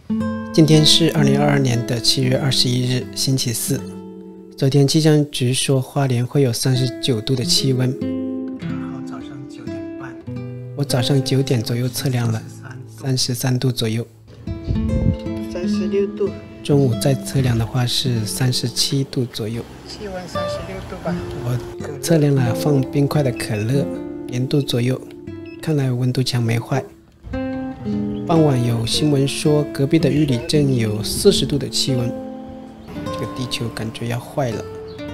今天是2022年的7月21日，星期四。昨天气象局说花莲会有39度的气温，然后早上9点半，我早上9点左右测量了33度左右，36度。中午再测量的话是37度左右，气温36度吧。我测量了放冰块的可乐，0度左右，看来温度墙没坏。傍晚有新闻说隔壁的玉里镇有40度的气温，这个地球感觉要坏了。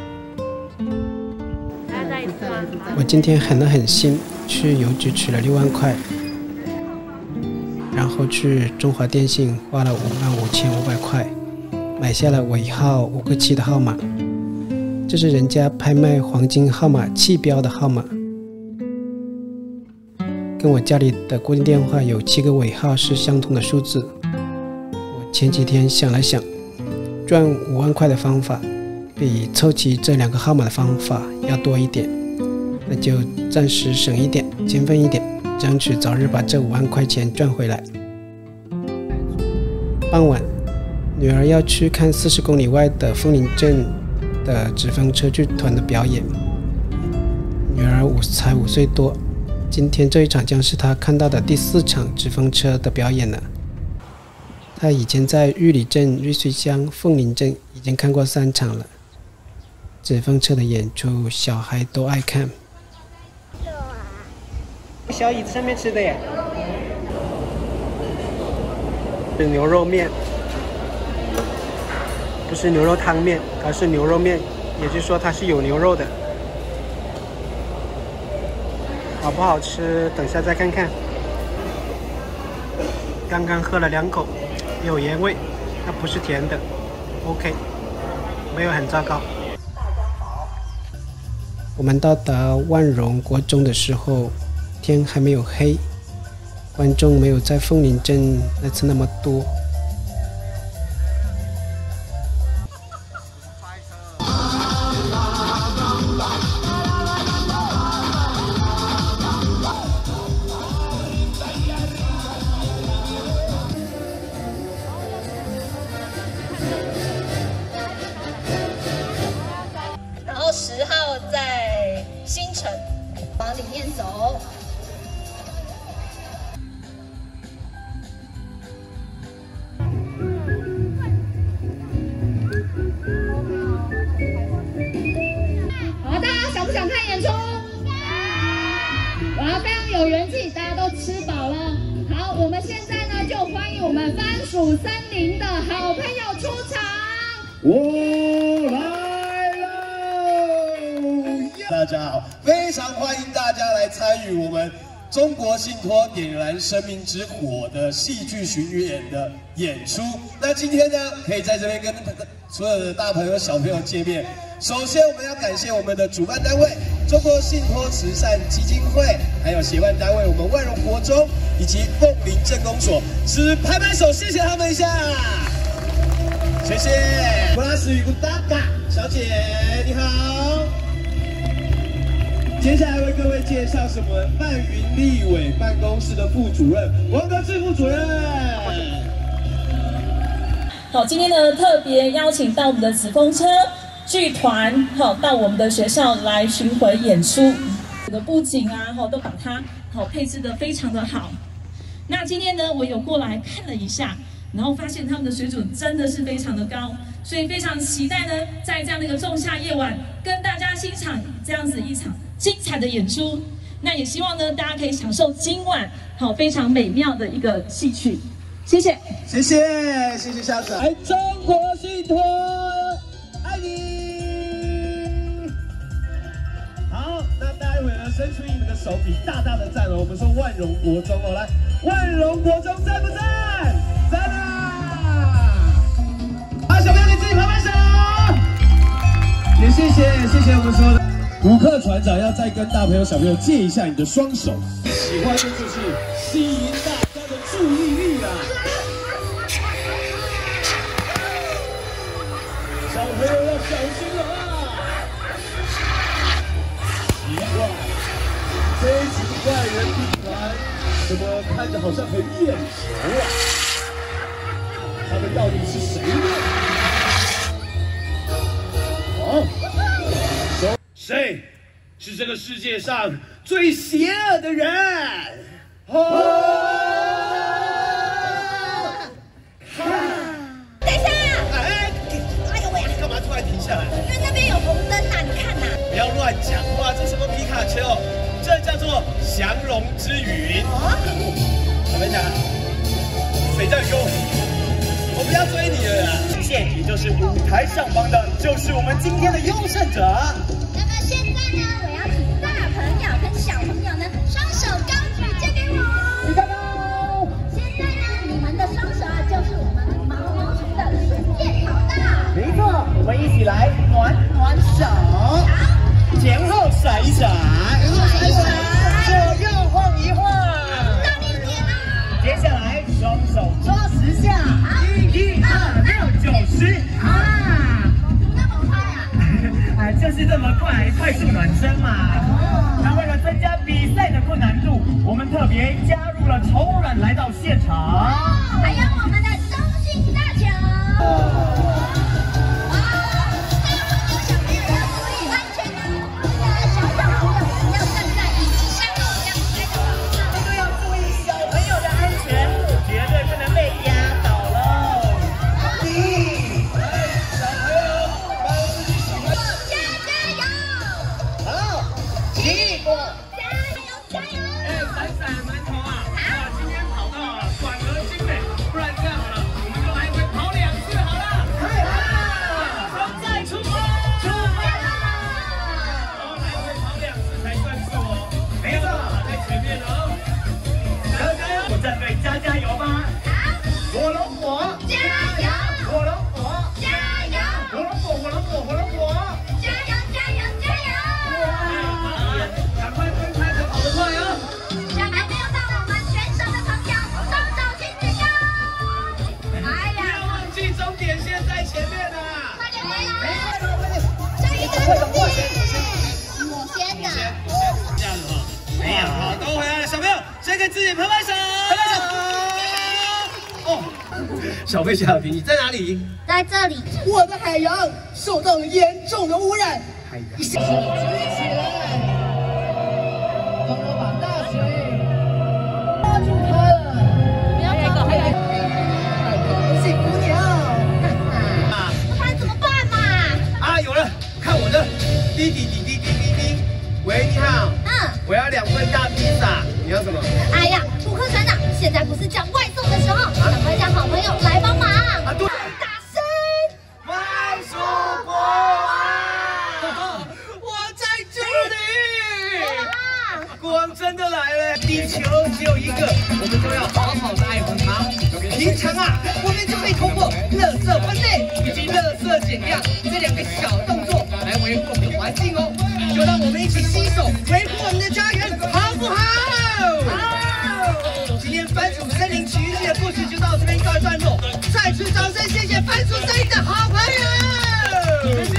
我今天狠了狠心，去邮局取了6万块，然后去中华电信花了55500块，买下了尾号5个7的号码，这是人家拍卖黄金号码弃标的号码。跟我家里的固定电话有7个尾号是相同的数字。我前几天想了想，赚5万块的方法比凑齐这2个号码的方法要多一点，那就暂时省一点，勤奋一点，争取早日把这5万块钱赚回来。傍晚，女儿要去看40公里外的凤林镇的纸风车剧团的表演。女儿才5岁多。今天这一场将是他看到的第4场纸风车的表演了。他以前在玉里镇、瑞穗乡、凤林镇已经看过3场了。纸风车的演出，小孩都爱看。小椅子上面吃的耶，是牛肉面，不是牛肉汤面，而是牛肉面，也就是说它是有牛肉的。好不好吃？等下再看看。刚刚喝了2口，有盐味，它不是甜的 ，OK， 没有很糟糕。我们到达万荣国中的时候，天还没有黑，观众没有在凤林镇那次那么多。 10号在新城，往里面走。好，大家想不想看演出？哇，非常有人气，大家都吃饱了。好，我们现在呢就欢迎我们番薯森林的好朋友出场。 我来。大家好，非常欢迎大家来参与我们中国信托点燃生命之火的戏剧巡演的演出。那今天呢，可以在这边跟所有的大朋友小朋友见面。首先，我们要感谢我们的主办单位中国信托慈善基金会，还有协办单位我们万荣国中以及凤林镇公所，是拍拍手，谢谢他们一下。谢谢。布拉斯与古达嘎小姐，你好。接下来为各位介绍是我们范云立委办公室的副主任王德志副主任。 好，今天呢特别邀请到我们的纸风车剧团，好到我们的学校来巡回演出。这个布景啊，都把它配置得非常的好。那今天呢，我有过来看了一下，然后发现他们的水准真的是非常的高，所以非常期待呢，在这样的一个仲夏夜晚，跟大家欣赏这样子一场精彩的演出。那也希望呢，大家可以享受今晚非常美妙的一个戏曲。谢谢， 谢谢，谢谢校长。来，中国信托，爱你。好，那待会呢，伸出你们的手比大大的赞哦。我们说万荣国中哦，来，万荣国中赞不赞？赞啊！好，小朋友你自己拍拍手。也谢谢我们所有的。吴克船长要再跟大朋友小朋友借一下你的双手，喜欢的就是吸引大家的注意力啊！小朋友要小心了啊！奇怪，这群怪人兵团怎么看着好像很眼熟啊？ 到底是谁呢？哦，谁是这个世界上最邪恶的人？ 等一下！ 哎呦喂！干嘛突然停下来？ 因为那边有红灯呐，你看呐。 不要乱讲话，这什么皮卡丘？这叫做降龙之云。怎么讲？谁叫你跟我不要追你了啦！极限，也就是舞台上方的，就是我们今天的优胜者。 那么现在呢，我要请大朋友跟小朋友呢，双手高举，借给我。举高高。现在呢，你们的双手啊，就是我们牦牛族的水箭好大。 没错，我们一起来暖暖手，前后甩一甩，左右晃一晃。 大力点啊！ 接下来双手抓10下，1、2、6、9、10啊！ 怎么那么快啊？ 哎，就是这么快，快速暖身嘛。那为了增加比赛的困难度，我们特别加入了丑软来到现场。 还有我们的中心大球。小朋友要注意安全哦！小朋友要站在椅子上哦，这样才能往上。 这个要注意小朋友的安全，绝对不能被压倒喽。小朋友，把自己喜欢。 加油！ 好，起步。 加油！ 闪闪馒头啊！今天跑到广和精美，不然这样好了，我们就来回跑2次好了。再出发！来回跑2次才算数哦，没有跑在前面哦。加油！ 我战队加油吧！火龙火， 加油！ 火龙火， 加油！ 火龙火，火龙火，火龙火。 加油！加油！加油！ 赶快分开才跑得快哦。 还没有到我们选手的朋友，双手请举高！哎不要呀， 忘记终点线在前面啊！ 快点回来！下一个我先的。 这样子哦。没有，好，都回来了，小朋友，先给自己拍拍手，拍拍手。哦， 小飞小平，你在哪里？ 在这里， 我的海洋受到了严重的污染。海洋，起来！帮我把大水拉住它了。还有幸福鸟。 不然怎么办嘛？ 啊，有了，看我的，滴滴滴滴滴滴滴。喂，你好，我要2份大披萨，你要什么？ 哎呀，布克船长，现在不是叫外送的时候，赶快叫好朋友来帮忙。 对， 大声！ 番薯国王，我在这里。国王真的来了，地球只有一个，我们都要好好的爱护它。平常啊，我们就可以通过垃圾分类以及垃圾减量这2个小动作来维护我们的环境哦。就让我们一起携手维护我们的家园，好不好？好。今天番薯森林奇遇记的故事就到这边告一段落，再次掌声谢谢番薯森林的好朋友。谢谢。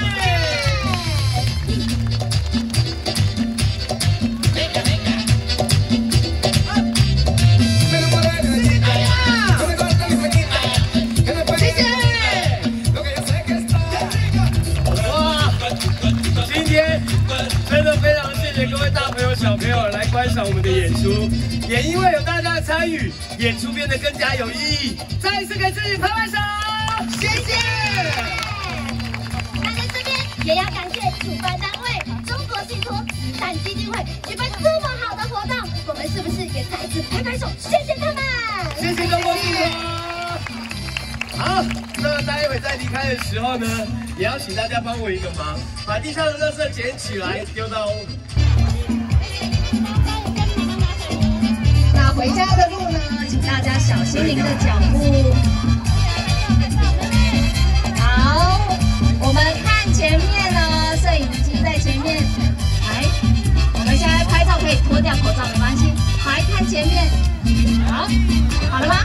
真的非常谢谢各位大朋友、小朋友来观赏我们的演出，也因为有大家的参与，演出变得更加有意义。再一次给自己拍拍手，谢谢。 那在这边也要感谢主办单位中国信托慈善基金会举办这么好的活动，我们是不是也再一次拍拍手，谢谢他们？ 谢谢中国信托。好，那待会在离开的时候呢，也要请大家帮我一个忙，把地上的垃圾捡起来，丢到。 那回家的路呢，请大家小心您的脚步。好，我们看前面呢，摄影机在前面。来，我们现在拍照可以脱掉口罩，没关系。来看前面，好，好了吗？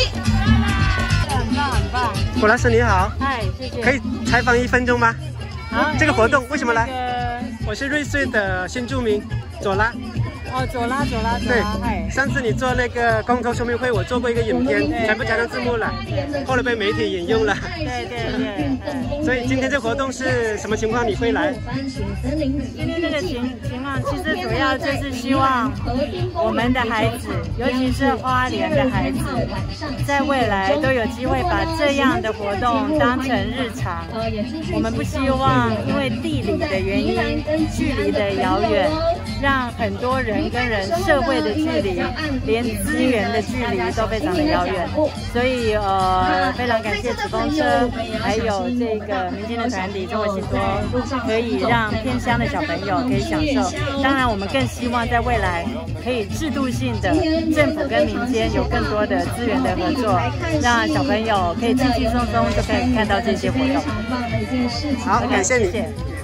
很棒！古老师你好， 嗨，谢谢。 可以采访1分钟吗？ 好， 这个活动为什么来？我是瑞穗的新住民，左拉。 哦，左拉。 对，上次你做那个公投说明会，我做过一个影片，全部加上字幕了，后来被媒体引用了。对。所以今天这活动是什么情况？你会来？ 今天这个情况，其实主要就是希望我们的孩子，尤其是花莲的孩子，在未来都有机会把这样的活动当成日常。我们不希望因为地理的原因、距离的遥远，让很多人跟人社会的距离，连资源的距离都非常的遥远。所以非常感谢纸风车，还有这个民间的团体中国信托，可以让偏乡的小朋友可以享受。当然，我们更希望在未来可以制度性的政府跟民间有更多的资源的合作，让小朋友可以轻轻松松就可以看到这些活动。 好，感谢你。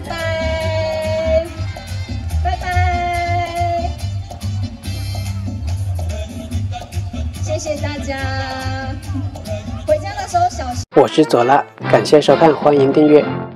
拜拜，谢谢大家。回家的时候小心。 我是左拉，感谢收看，欢迎订阅。